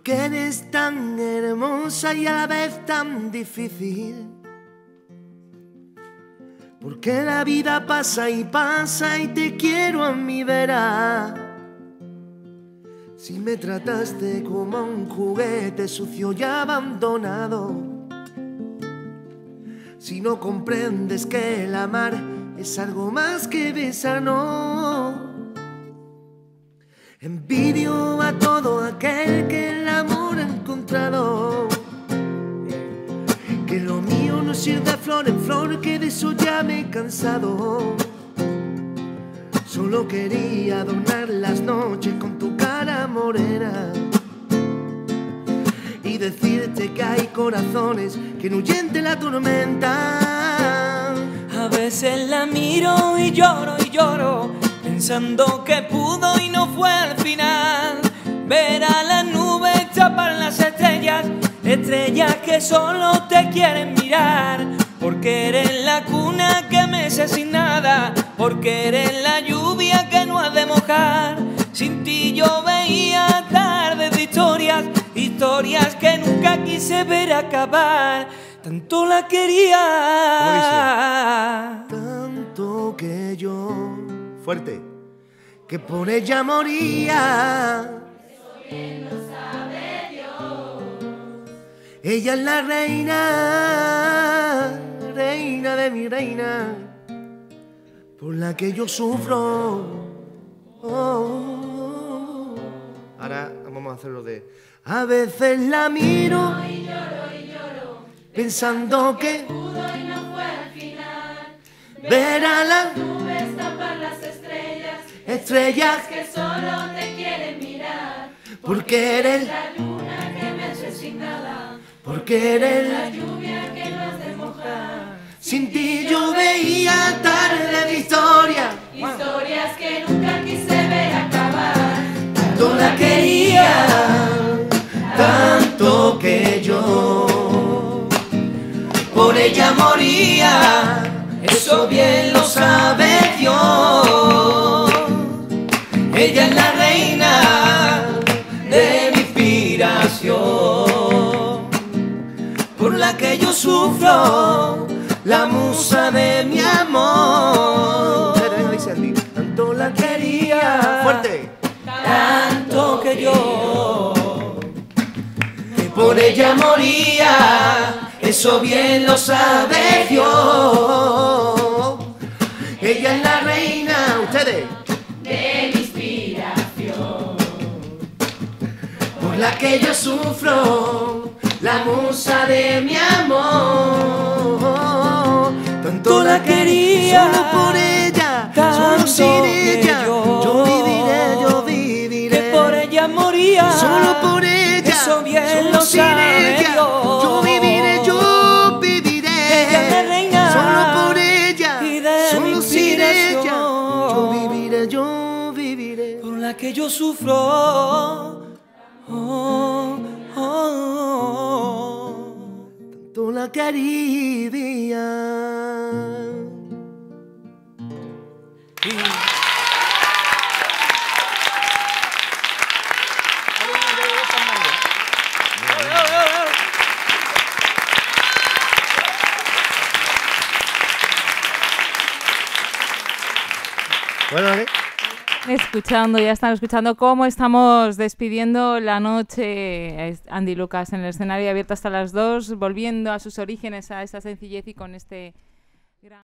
Porque eres tan hermosa y a la vez tan difícil. Porque la vida pasa y pasa y te quiero a mi vera. Si me trataste como un juguete sucio y abandonado, si no comprendes que el amar es algo más que besar, no. Envidio a todo aquel que el amor ha encontrado, que lo mío no es ir de flor en flor, que de eso ya me he cansado. Solo quería adornar las noches con tu cara morena y decirte que hay corazones que no huyen de la tormenta. A veces la miro y lloro, pensando que pudo y no fue al final. Ver a las nubes tapar las estrellas, estrellas que solo te quieren mirar. Porque eres la cuna que mece sin nada, porque eres la lluvia que no has de mojar. Sin ti yo veía tardes de historias, historias que nunca quise ver acabar. Tanto la quería, tanto que yo, fuerte, que por ella moría. Eso bien lo sabe Dios. Ella es la reina, reina de mi reina, por la que yo sufro. Oh. Ahora vamos a hacerlo de... A veces la miro Y lloro, pensando que pudo y no fue al final. ver a las Nubes tapar las estrellas, estrellas, que solo te quieren mirar. porque eres, La luna que me hace sin nada, porque eres la lluvia que no has de mojar. sin ti yo veía tarde de historia. Historias que nunca quise ver acabar. Tanto la quería, tanto que yo por ella moría. Eso bien lo sabe Dios. Ella es la reina de mi inspiración, por la que yo sufro, la musa de mi amor. Tanto la quería, fuerte, tanto que yo por ella moría. Eso bien lo sabe Dios. Ella es la reina, ustedes, De mi inspiración. por la que yo sufro, la musa de mi amor. Tanto la quería, solo por ella, solo sin ella, yo viviré, que por ella moría. solo por ella, eso bien solo lo sin sabe ella, Dios. yo viviré, Ella es la reina, solo por ella, y de solo mi sin ella, inspiración. yo viviré. Por la que yo sufro. Tanto la quería. Bueno, ¿qué? Ya están escuchando cómo estamos despidiendo la noche. Andy Lucas en el escenario abierto hasta las 2, volviendo a sus orígenes, a esa sencillez y con este